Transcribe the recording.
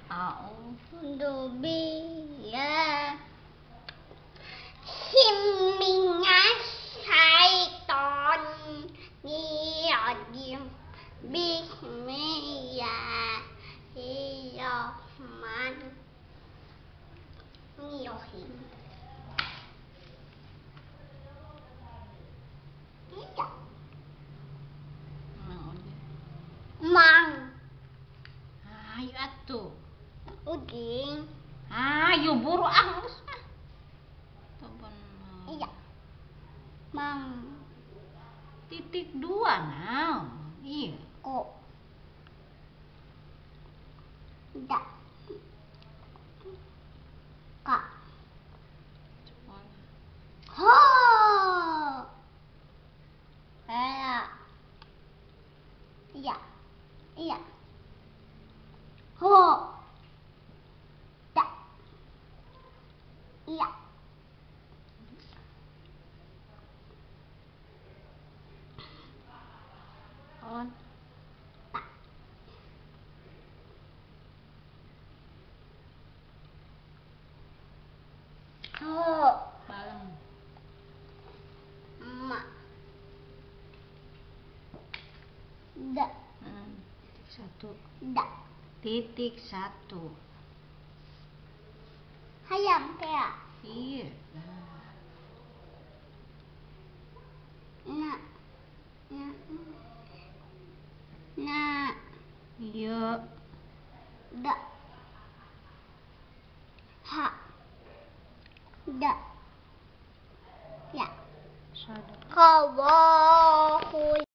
A'udzu billahi minas syaitonir rajim. Bismillahirrahmanirrahim. Tidak. Mang. Ayo atuh. Udin. Ayo buru angus. Iya. Mang. Titik 2 now. Iya. Kok. Da. Kak. Ho. Iya. Iya. Ho. Da. Iya. On. Tak. Ho. Balem. Ma. Da. Da. Titik 1. Hayam kayak. Iya. Nah. Nah. Iya. Da. Ha. Da. Ya. Sadar. Allahu